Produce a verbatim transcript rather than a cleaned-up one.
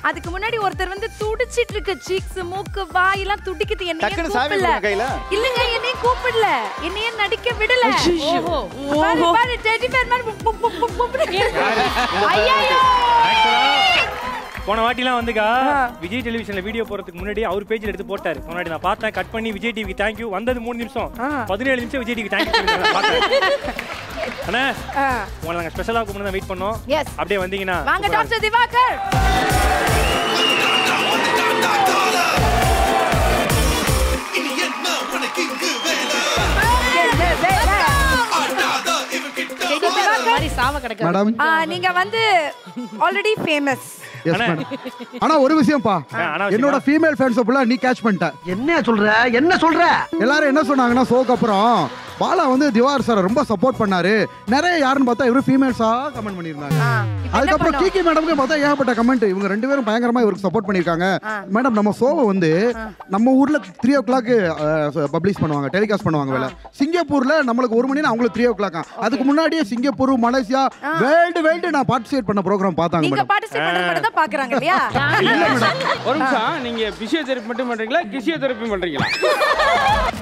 அதுக்கு முன்னாடி ஒருத்தர் வந்து துடிச்சிட்டு இருக்கு சீக்ஸ் மூக்கு வாயெல்லாம் துடிக்குது என்னைய டக்குனு சாவி கூப்பிடல கொடுங்க கையில. இல்லங்க என்னைய கூப்பிடல என்னைய நடிக்க விடல ஓஹோ பாரு பாரு டெடி பேர் மாதிரி புப் புப் புப் புப் ஐயோ போன வாட்டிலாம் வந்துக்கா விஜய் டெலிவிஷன்ல வீடியோ போறதுக்கு முன்னாடி அவர் பேஜ்ல எடுத்து போட்டாரு. முன்னாடி நான் பார்த்தேன் கட் பண்ணி விஜய் டிவி தேங்க்யூ வந்தது மூணு நிமிஷம் பதினேழு நிமிஷம் விஜய் டிவி தேங்க்யூ அண்ணா உங்களை நாங்க ஸ்பெஷலா கூப்பிட்டு தான் வெயிட் பண்ணோம். அப்படியே வந்தீங்கன்னா வாங்க டாக்டர் திவாகர். மேடம் நீங்க வந்து ஆல்ரெடி ஃபேமஸ். Yes madam. ஆனா ஒரு விஷயம்ப்பா, என்னோட ஃபீமேல் ஃபேன்ஸ் ஃபுல்லா நீ கேட்ச் பண்ணிட்ட. என்ன சொல்ற என்ன சொல்ற? எல்லாரும் என்ன சொன்னாங்கன்னா ஷோக்கு அப்புறம் பாலா வந்து திவாகர் சார் ரொம்ப சப்போர்ட் பண்ணாரு, நிறைய யாருன்னு பார்த்தா இவரு ஃபீமேல்ஸா கமெண்ட் பண்ணிருந்தாங்க. அதுக்கப்புறம் கீகி மேடம்க்கு பார்த்தா ஏகப்பட்ட கமெண்ட், இவங்க ரெண்டு பேரும் பயங்கரமா இவருக்கு சப்போர்ட் பண்ணிருக்காங்க. மேடம் நம்ம ஷோவை வந்து நம்ம ஊர்ல த்ரீ ஓ கிளாக் பப்ளிஷ் பண்ணுவாங்க, டெலிகாஸ்ட் பண்ணுவாங்க. வேலை சிங்கப்பூர்ல நம்மளுக்கு ஒரு மணி அவங்களுக்கு த்ரீ ஓ கிளாக். அதுக்கு முன்னாடியே சிங்கப்பூர் மலேசியா வேர்ல்டு வேர்ல்டு நான் பார்ட்டிசிபேட் பண்ண ப்ரோக்ராம் பார்த்தாங்க. நீங்க பார்ட்டிசிபேட் பண்ண மட்டும் தான் பாக்குறாங்க இல்லையா? ஒரு நிமிஷம், நீங்க பிசியோதெரபி மட்டும் பண்றீங்களா கிசியோதெரபி பண்றீங்களா?